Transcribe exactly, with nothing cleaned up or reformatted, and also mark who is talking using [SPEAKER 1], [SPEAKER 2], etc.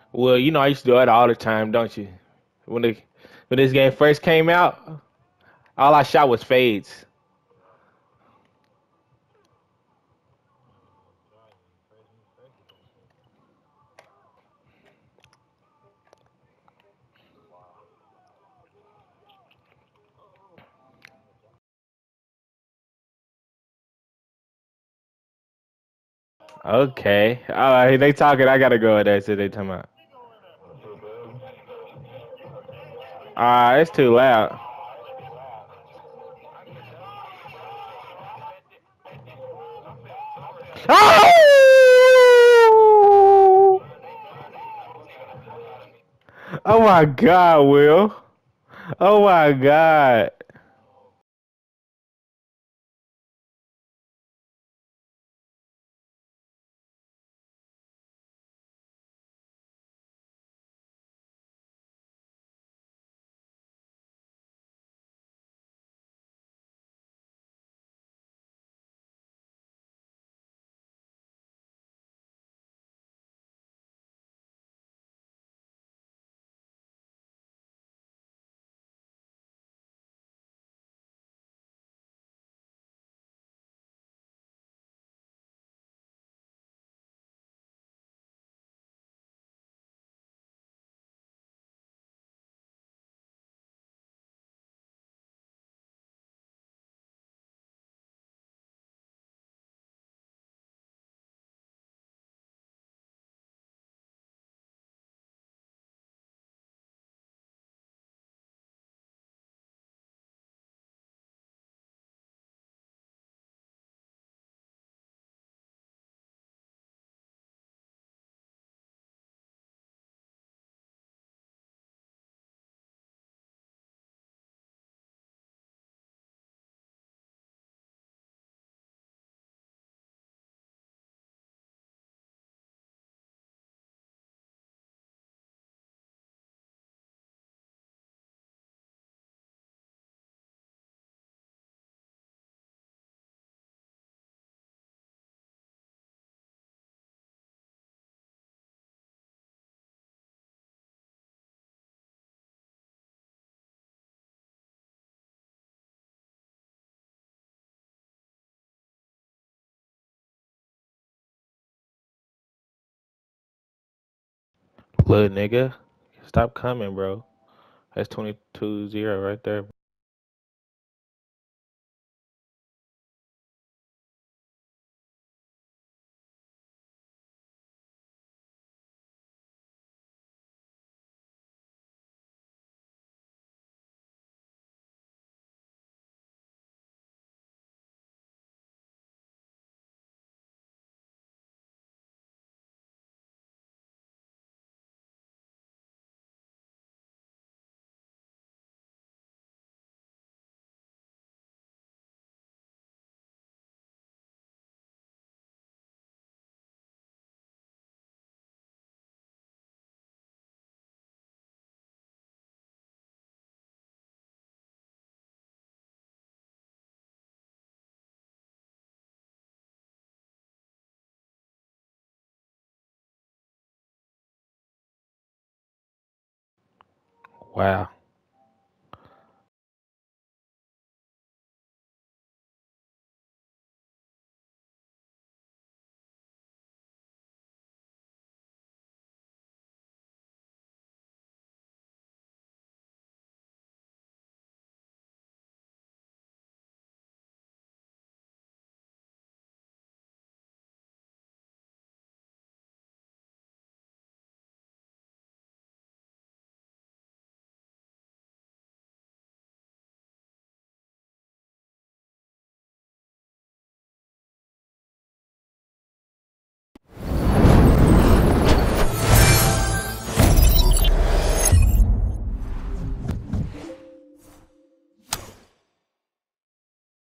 [SPEAKER 1] Well, you know I used to do it all the time, don't you? When the when this game first came out, all I shot was fades. Okay. All right, they talking. I gotta go with that. So they talking about. Ah, it's too loud. Oh! Oh my God, Will. Oh my God. Little nigga, stop coming, bro. That's twenty-two zero right there. Wow.